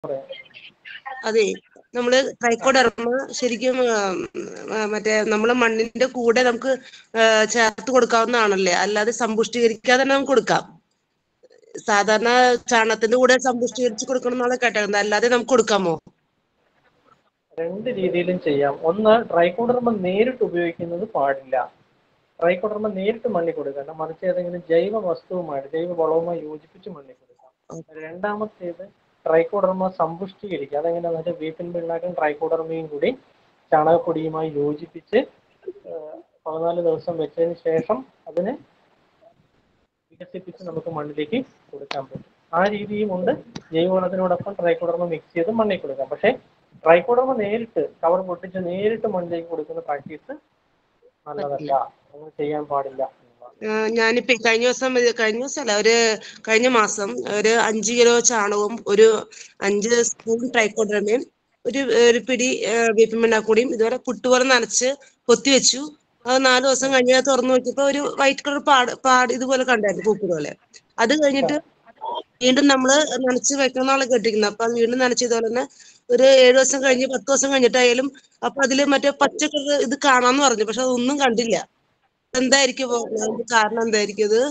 പറയാം. അതെ, നമ്മള് ട്രൈക്കോഡെർമ ശരിക്കും മറ്റേ നമ്മള് മണ്ണിന്റെ കൂടെ നമുക്ക് ചേർത്ത് കൊടുക്കാവുന്നതാണല്ലേ, അല്ലാതെ സമ്പുഷ്ടീകരിക്കാതെ തന്നെ നമുക്ക് കൊടുക്കാം. സാധാരണ ചാണകത്തിന്റെ കൂടെ സമ്പുഷ്ടീകരിച്ച് കൊടുക്കണം എന്നാണ് കേട്ടത്, അല്ലാതെ നമുക്ക് കൊടുക്കാമോ? രണ്ട് രീതിയിലും ചെയ്യാം. ഒന്ന്, ട്രൈക്കോഡെർമ നേരിട്ട് ഉപയോഗിക്കുന്നത് പാടില്ല. ട്രൈക്കോഡെർമ നേരിട്ട് മണ്ണിൽ കൊടുക്കണം, മറിച്ച് ഏതെങ്കിലും ജൈവ വസ്തുവുമായിട്ട് ജൈവ വളവുമായി യോജിപ്പിച്ച് മണ്ണിൽ കൊടുക്കാം. രണ്ടാമത്തേത്, ട്രൈക്കോഡെർമ സമ്പുഷ്ടീകരിക്കുക. അതെങ്ങനെയാണെന്ന് വേപ്പിൻ പിണ്ണാക്കും ട്രൈക്കോഡെർമയും കൂടി ചാണകപ്പൊടിയുമായി യോജിപ്പിച്ച് 14 ദിവസം വെച്ചതിന് ശേഷം അതിനെ വികസിപ്പിച്ച് നമുക്ക് മണ്ണിലേക്ക് കൊടുക്കാൻ പറ്റും. ആ രീതിയുമുണ്ട്. ജൈവവളത്തിനോടൊപ്പം ട്രൈക്കോഡെർമ മിക്സ് ചെയ്ത് മണ്ണിൽ കൊടുക്കാം. പക്ഷേ ട്രൈക്കോഡെർമ നേരിട്ട് കവർ പൊട്ടിച്ച് നേരിട്ട് മണ്ണിലേക്ക് കൊടുക്കുന്ന പ്രാക്ടീസ് നല്ലതല്ല, അങ്ങനെ ചെയ്യാൻ പാടില്ല. ഞാനിപ്പോ കഴിഞ്ഞ മാസം ഒരു 5 കിലോ ചാണകവും ഒരു 5 സ്പൂൺ ട്രൈക്കോഡെർമയും ഒരു പിടി വേപ്പിൻ പിണ്ണാക്കൂടിയും ഇതുവരെ പുട്ടുപോലെ നനച്ച് പൊത്തിവെച്ചു. അത് 4 ദിവസം കഴിഞ്ഞ് തുറന്നു നോക്കിയപ്പോ ഒരു വൈറ്റ് കളർ പാട് ഇതുപോലെ കണ്ടായിരുന്നു, പൂപ്പ് പോലെ. അത് കഴിഞ്ഞിട്ട് വീണ്ടും നമ്മള് നനച്ച് വെക്കണമെന്നാണ് കേട്ടിരിക്കുന്നത്. അപ്പൊ അത് വീണ്ടും നനച്ച് ഇതുപോലെ തന്നെ ഒരു 7 ദിവസം കഴിഞ്ഞ് 10 ദിവസം കഴിഞ്ഞിട്ടായാലും അപ്പൊ അതില് മറ്റേ പച്ച കളർ ഇത് കാണാന്ന് പറഞ്ഞു. പക്ഷെ അതൊന്നും കണ്ടില്ല. എന്തായിരിക്കും കാരണം? എന്തായിരിക്കും ഇത്?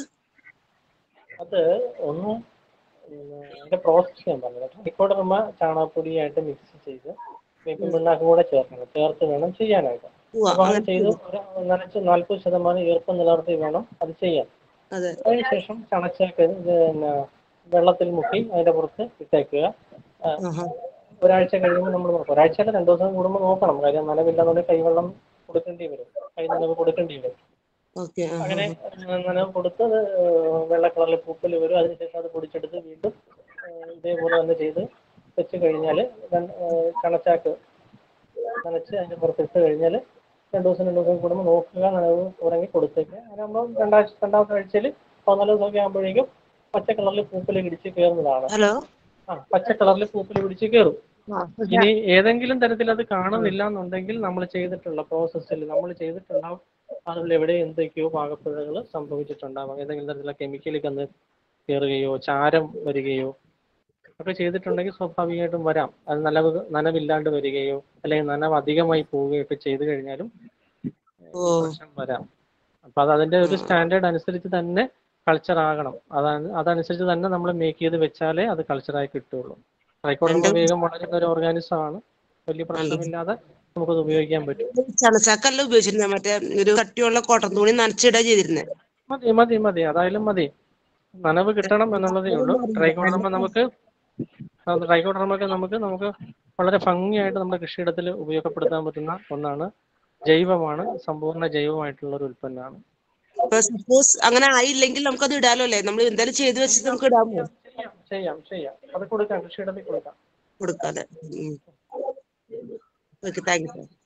അത് ഒന്നും അതിന്റെ പ്രോസസ് ഞാൻ പറഞ്ഞത്. ട്രൈക്കോഡെർമ ചാണകപ്പൊടിയായിട്ട് മിക്സ് ചെയ്ത് വേപ്പിൻ പിണ്ണാക്കും കൂടെ ചേർത്ത് വേണം ചെയ്യാനായിട്ട്. അപ്പൊ അങ്ങനെ ചെയ്ത് നനച്ച് 40% ഈർപ്പം നിലനിർത്തി വേണം അത് ചെയ്യാൻ. അതിനുശേഷം ചണച്ചാക്ക് വെള്ളത്തിൽ മുക്കി അതിന്റെ പുറത്ത് ഇട്ടേക്കുക. ഒരാഴ്ച കഴിയുമ്പോൾ നമ്മൾ നോക്കാം. ഒരാഴ്ചയല്ല, 2 ദിവസം കൂടുമ്പോൾ നോക്കണം. കാര്യം നനവില്ലെന്നുണ്ടെങ്കിൽ കൈവെള്ളം കൊടുക്കേണ്ടി വരും, കൈ നനവ് കൊടുക്കേണ്ടി വരും. അങ്ങനെ നനവ് കൊടുത്ത് വെള്ള കളറിൽ പൂപ്പൽ വരും. അതിനുശേഷം അത് പൊടിച്ചെടുത്ത് വീണ്ടും ഇതേപോലെ തന്നെ ചെയ്ത് വെച്ച് കഴിഞ്ഞാൽ ചണച്ചാക്ക് നനച്ച് അതിന്റെ പുറത്തിട്ട് കഴിഞ്ഞാൽ 2 ദിവസം കൂടുമ്പോൾ നോക്കുക, നനവ് ഉറങ്ങി കൊടുത്തേക്കുക. അങ്ങനെ ആകുമ്പോൾ രണ്ടാമത്തെ ആഴ്ചയിൽ 14 ദിവസമൊക്കെ ആകുമ്പോഴേക്കും പച്ച കളറിൽ പൂപ്പൽ പിടിച്ച് കയറുന്നതാണ്. പച്ച കളറിൽ പൂപ്പൽ പിടിച്ച് കയറും. ഇനി ഏതെങ്കിലും തരത്തിൽ അത് കാണുന്നില്ല എന്നുണ്ടെങ്കിൽ നമ്മൾ ചെയ്തിട്ടുള്ള പ്രോസസ്സിൽ അതിൽ എവിടെ എന്തൊക്കെയോ പാകപ്പിഴകൾ സംഭവിച്ചിട്ടുണ്ടാവാം. ഏതെങ്കിലും തരത്തിലുള്ള കെമിക്കൽ കയറുകയോ ചാരം വരികയോ ഒക്കെ ചെയ്തിട്ടുണ്ടെങ്കിൽ സ്വാഭാവികമായിട്ടും വരാം. അത് നനവില്ലാണ്ട് വരികയോ അല്ലെങ്കിൽ നനവ് അധികമായി പോവുകയോ ഒക്കെ ചെയ്തു കഴിഞ്ഞാലും പ്രശ്നം വരാം. അപ്പൊ അത് അതിന്റെ ഒരു സ്റ്റാൻഡേർഡ് അനുസരിച്ച് തന്നെ കൾച്ചർ ആകണം. അതനുസരിച്ച് തന്നെ നമ്മൾ മേക്ക് ചെയ്ത് വെച്ചാലേ അത് കൾച്ചറായി കിട്ടുള്ളൂ. ട്രൈക്കോഡെർമ വേഗം വളരുന്ന ഒരു ഓർഗാനിസം ആണ്. വലിയ പ്രശ്നമില്ലാതെ നമുക്കത് ഉപയോഗിക്കാൻ പറ്റും. ചണച്ചാക്കല്ല ഉപയോഗിച്ചിരുന്നത്, മറ്റേ ഒരു കട്ടിയുള്ള കോട്ടൺ തുണി നനച്ചിടുക ചെയ്തിരുന്നത്. മതി, അതായാലും മതി. നനവ് കിട്ടണം എന്നുള്ളതേ ഉള്ളൂ. ട്രൈക്കോഡെർമയൊക്കെ നമുക്ക് വളരെ ഭംഗിയായിട്ട് നമ്മുടെ കൃഷിയിടത്തിൽ ഉപയോഗപ്പെടുത്താൻ പറ്റുന്ന ഒന്നാണ്. ജൈവമാണ്, സമ്പൂർണ്ണ ജൈവമായിട്ടുള്ള ഒരു ഉൽപ്പന്നമാണ്. സപ്പോസ് അങ്ങനെ ആയില്ലെങ്കിൽ നമുക്കത് ഇടാലോ അല്ലേ? നമ്മൾ എന്തായാലും ചെയ്ത് വെച്ചിട്ട് നമുക്ക് ഇടാമോ? ചെയ്യാം. അത് കൊടുക്കാം, കൃഷിയിടത്തിൽ കൊടുക്കാം. കൊടുക്കാതെ. Okay, thank U.